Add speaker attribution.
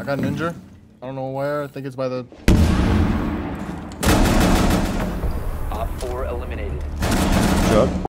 Speaker 1: I got Ninja. I don't know where. I think it's by the...
Speaker 2: Op 4 eliminated.
Speaker 3: Shut.